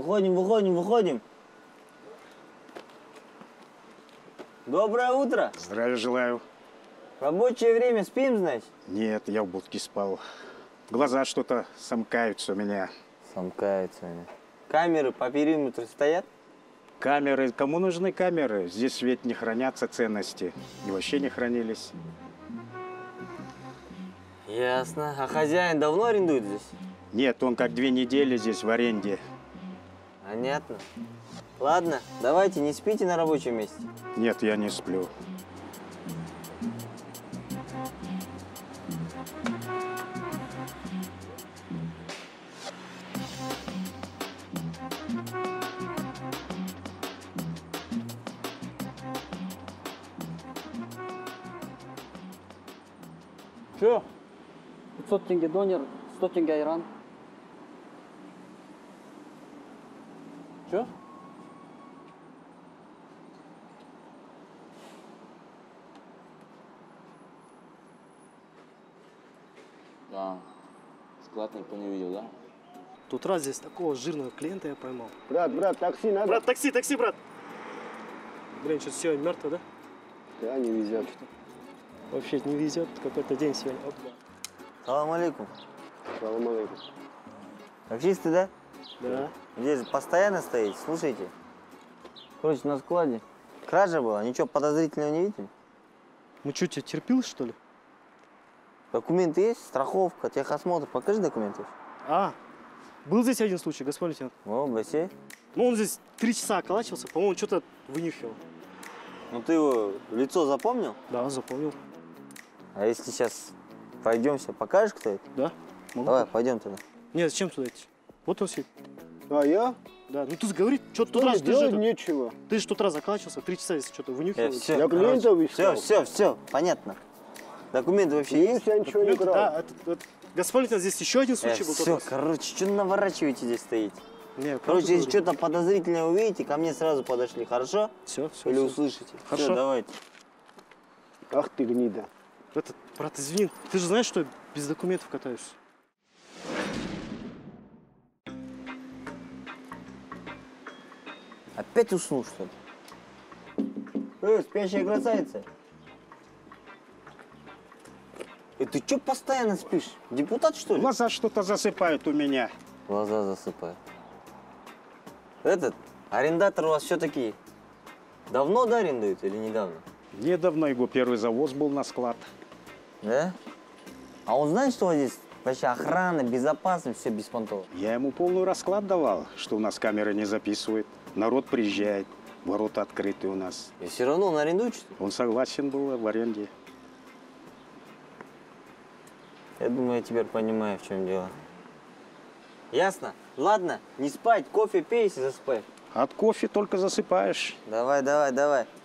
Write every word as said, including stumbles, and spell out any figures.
Выходим, выходим, выходим. Доброе утро. Здравия желаю. Рабочее время спим, значит? Нет, я в будке спал. Глаза что-то сомкаются у меня. Сомкаются они. Камеры по периметру стоят? Камеры. Кому нужны камеры? Здесь ведь не хранятся ценности. И вообще не хранились. Ясно. А хозяин давно арендует здесь? Нет, он как две недели здесь в аренде. Понятно. Ладно, давайте, не спите на рабочем месте. Нет, я не сплю. Че? пятьсот тенге донер, сто тенге айран. Че? Да. Склад никто не видел, да? Тут раз здесь такого жирного клиента я поймал. Брат, брат, такси надо? Брат, такси, такси, брат! Блин, что-то сегодня мертво, да? Да, не везет. Вообще не везет, какой-то день сегодня. Оп. Салам алейкум. Салам алейкум. Таксисты, да? Да. Здесь постоянно стоите, слушайте. Короче, на складе кража была, ничего подозрительного не видите? Ну что, тебе терпил, что ли? Документы есть, страховка, техосмотр, покажи документы. А, был здесь один случай, господин лейтенант. О, бассейн. Ну, он здесь три часа околачивался, по-моему, что-то вынюхивал. Ну ты его лицо запомнил? Да, запомнил. А если сейчас пройдемся, покажешь, кто это? Да. Могу. Давай, пойдем туда. Нет, зачем туда идти? Вот он сидит. А я? Да, ну ты говори, что тот Тоже раз, ты же, делать этот- нечего. ты же тот раз околачивался, три часа здесь что-то вынюхивал. все, Я клиентов все, искал. все, все, понятно. Документы вообще есть? Есть, я ничего не Документы, крал. да, это, это- господин лейтенант, здесь еще один Э, случай был тот все, раз. короче, что наворачиваете здесь стоите? Не, Короче, если что-то подозрительное увидите, ко мне сразу подошли, хорошо? Все, все. Или услышите. Хорошо. Все, давайте. Ах ты гнида. Этот, брат, извини, ты же знаешь, что я без документов катаюсь? Опять уснул, что ли? Эй, спящая красавица. Э, ты что постоянно спишь? Депутат, что ли? Глаза что-то засыпают у меня. Глаза засыпают. Этот, арендатор у вас все-таки давно, да, арендует или недавно? Недавно его первый завоз был на склад. Да? А он знает, что у вас здесь вообще охрана, безопасность, все беспонтово? Я ему полный расклад давал, что у нас камеры не записывают. Народ приезжает, ворота открыты у нас. И все равно он арендует, что ли? Он согласен был в аренде. Я думаю, я теперь понимаю, в чем дело. Ясно? Ладно, не спать, кофе пей, если засыпаешь. От кофе только засыпаешь. Давай, давай, давай.